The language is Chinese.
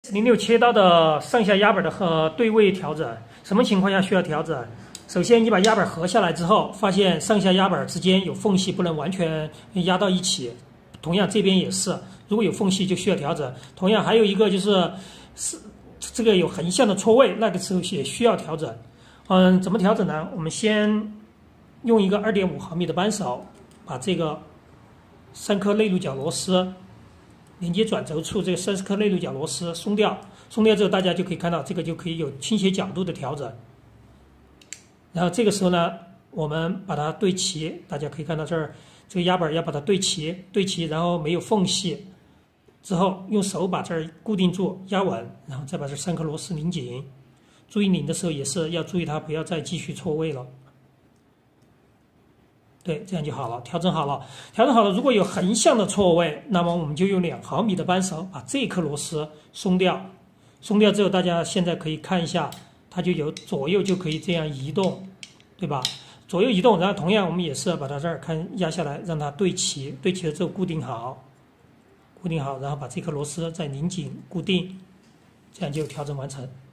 06切刀的上下压板的对位调整，什么情况下需要调整？首先，你把压板合下来之后，发现上下压板之间有缝隙，不能完全压到一起。同样，这边也是，如果有缝隙就需要调整。同样，还有一个就是这个有横向的错位，那个时候也需要调整。怎么调整呢？我们先用一个2.5毫米的扳手，把这个3颗内入角螺丝连接转轴处这个30颗内入角螺丝松掉，松掉之后，大家就可以看到这个就可以有倾斜角度的调整。然后这个时候呢，我们把它对齐，大家可以看到这儿，这个压板要把它对齐，然后没有缝隙，之后用手把这儿固定住，压稳，然后再把这3颗螺丝拧紧。注意拧的时候也是要注意它不要再继续错位了。对，这样就好了，调整好了。如果有横向的错位，那么我们就用2毫米的扳手把这颗螺丝松掉。松掉之后，大家现在可以看一下，它就有左右就可以这样移动，对吧？左右移动，然后同样我们也是把它这儿看压下来，让它对齐，对齐了之后固定好，然后把这颗螺丝再拧紧固定，这样就调整完成。